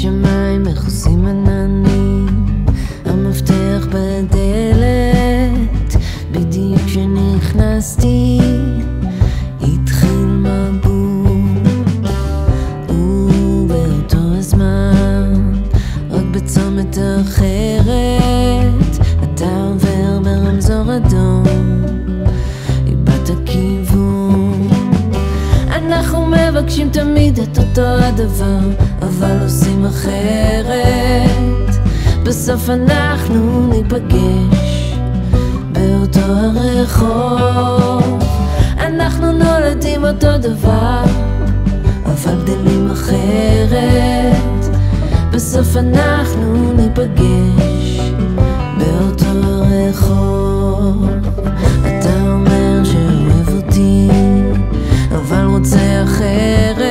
השמיים מכוסים עננים, המפתח בדלת. בדיוק כשנכנסתי התחיל מבול, ובאותו הזמן רק בצומת אחרת אתה עובר ברמזור אדום, איבדת כיוון. אנחנו מבקשים תמיד את אותו הדבר, אבל עושים אחרת. בסוף אנחנו ניפגש באותו הרחוב. אנחנו נולדים אותו דבר, אבל גדלים אחרת. בסוף אנחנו ניפגש באותו הרחוב. אתה אומר שאוהב אותי, אבל רוצה אחרת.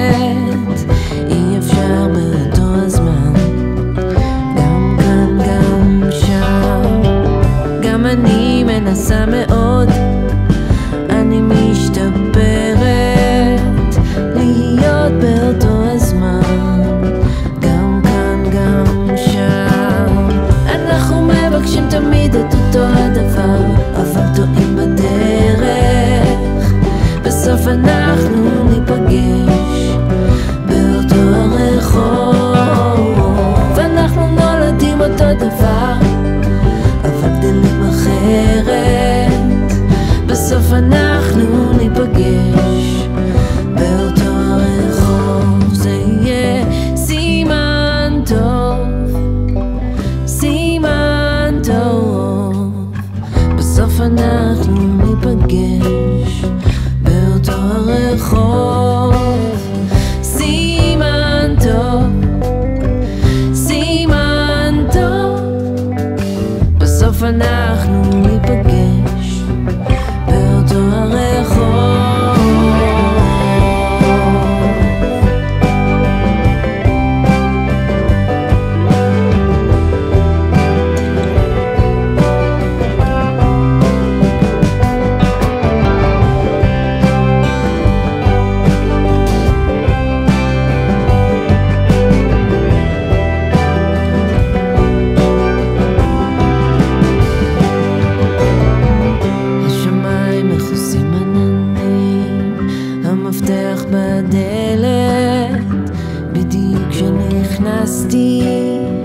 אי אפשר באותו הזמן, גם כאן גם שם. גם אני מנסה מאוד, אני משתפרת להיות באותו הזמן, גם כאן גם שם. אנחנו מבקשים תמיד את אותו הדבר, אבל טועים בדרך. בסוף אנחנו ניפגש באותו הרחוב. ואנחנו נולדים אותו דבר, אבל גדלים אחרת. בסוף אנחנו ניפגש באותו הרחוב. זה יהיה סימן טוב, סימן טוב. בסוף אנחנו ניפגש באותו הרחוב. סימן טוב, סימן טוב. בסוף אנחנו ניפגש באותו הרחוב. המפתח בדלת, בדיוק כשנכנסתי